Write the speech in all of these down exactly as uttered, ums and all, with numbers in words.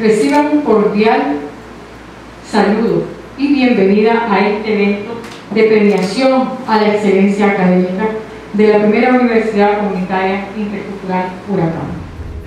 Reciban un cordial saludo y bienvenida a este evento de premiación a la excelencia académica de la primera Universidad Comunitaria Intercultural Huracán.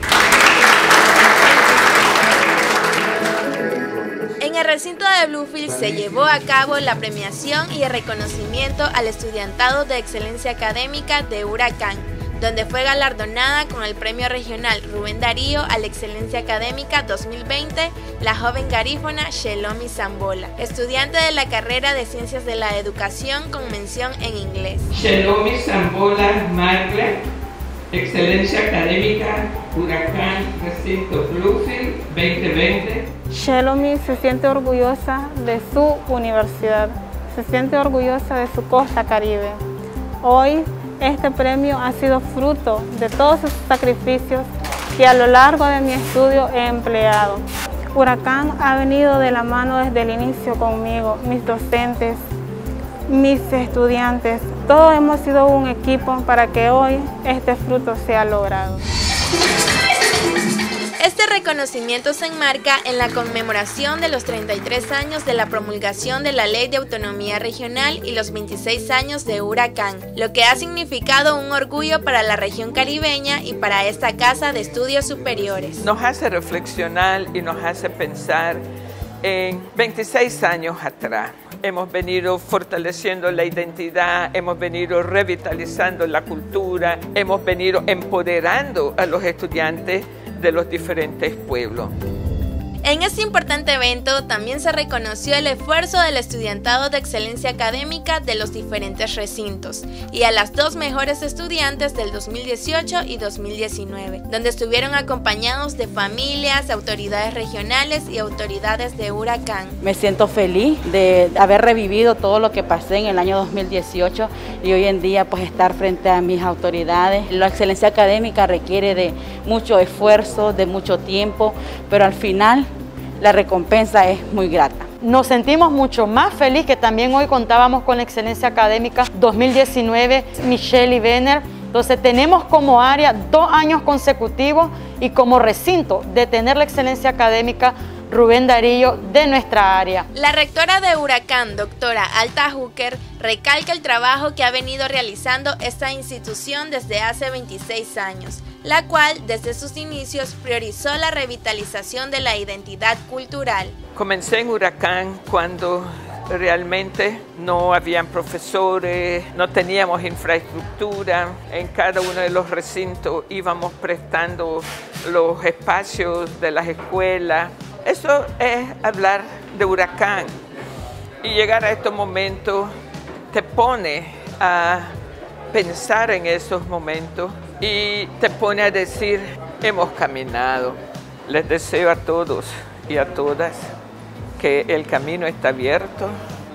En el recinto de Bluefield se llevó a cabo la premiación y el reconocimiento al estudiantado de excelencia académica de Huracán, donde fue galardonada con el Premio Regional Rubén Darío a la Excelencia Académica dos mil veinte la joven garífuna Shelomi Zambola, estudiante de la carrera de Ciencias de la Educación con mención en inglés. Shelomi Zambola Margaret, Excelencia Académica Huracán Recinto Bluefield veinte veinte. Shelomi se siente orgullosa de su universidad, se siente orgullosa de su costa caribe. Hoy este premio ha sido fruto de todos esos sacrificios que a lo largo de mi estudio he empleado. Huracán ha venido de la mano desde el inicio conmigo, mis docentes, mis estudiantes. Todos hemos sido un equipo para que hoy este fruto sea logrado. Este reconocimiento se enmarca en la conmemoración de los treinta y tres años de la promulgación de la Ley de Autonomía Regional y los veintiséis años de Huracán, lo que ha significado un orgullo para la región caribeña y para esta Casa de Estudios Superiores. Nos hace reflexionar y nos hace pensar en veintiséis años atrás. Hemos venido fortaleciendo la identidad, hemos venido revitalizando la cultura, hemos venido empoderando a los estudiantes de los diferentes pueblos. En este importante evento también se reconoció el esfuerzo del estudiantado de excelencia académica de los diferentes recintos y a las dos mejores estudiantes del dos mil dieciocho y dos mil diecinueve, donde estuvieron acompañados de familias, autoridades regionales y autoridades de Huracán. Me siento feliz de haber revivido todo lo que pasé en el año dos mil dieciocho y hoy en día pues estar frente a mis autoridades. La excelencia académica requiere de mucho esfuerzo, de mucho tiempo, pero al final la recompensa es muy grata. Nos sentimos mucho más feliz que también hoy contábamos con la Excelencia Académica dos mil diecinueve, Michelle y Benner. Entonces tenemos como área dos años consecutivos y como recinto de tener la Excelencia Académica Rubén Darío de nuestra área. La rectora de Huracán, doctora Alta Hooker, recalca el trabajo que ha venido realizando esta institución desde hace veintiséis años, la cual desde sus inicios priorizó la revitalización de la identidad cultural. Comencé en Huracán cuando realmente no habían profesores, no teníamos infraestructura. En cada uno de los recintos íbamos prestando los espacios de las escuelas. Eso es hablar de Huracán, y llegar a estos momentos te pone a pensar en esos momentos y te pone a decir, hemos caminado. Les deseo a todos y a todas que el camino está abierto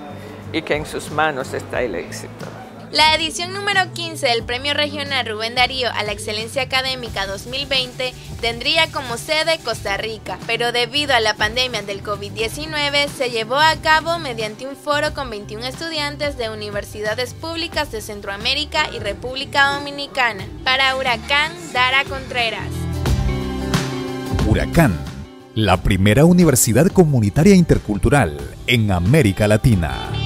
y que en sus manos está el éxito. La edición número quince del Premio Regional Rubén Darío a la Excelencia Académica dos mil veinte tendría como sede Costa Rica, pero debido a la pandemia del COVID diecinueve se llevó a cabo mediante un foro con veintiún estudiantes de universidades públicas de Centroamérica y República Dominicana. Para Huracán, Dara Contreras. Huracán, la primera universidad comunitaria intercultural en América Latina.